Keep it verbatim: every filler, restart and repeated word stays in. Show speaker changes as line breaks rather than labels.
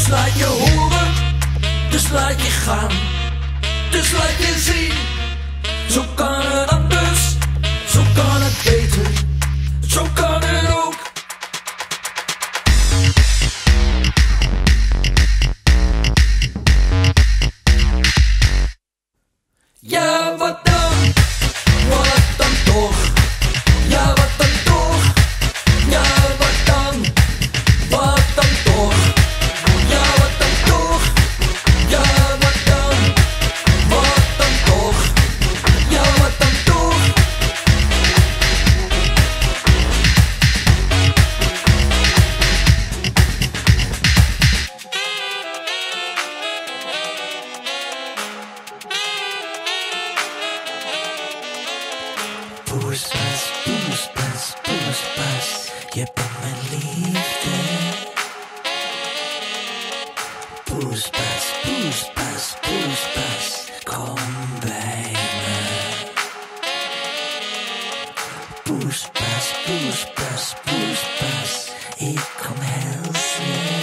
laat je horen, dus laat je gaan, dus laat je zien. Zo kan het anders, zo kan het beter, zo kan het ook. Ja, wat dan? Wat dan toch? Ja, wat dan toch? Ja, wat dan? Wat dan toch? Ja, wat dan toch? Ja, wat dan? Wat dan toch? Ja, wat dan toch? Poespas, poespas, poespas, je bent mijn liefde. Poespas, poespas, poespas, kom bij me. Poespas, poespas, poespas, ik kom heel snel.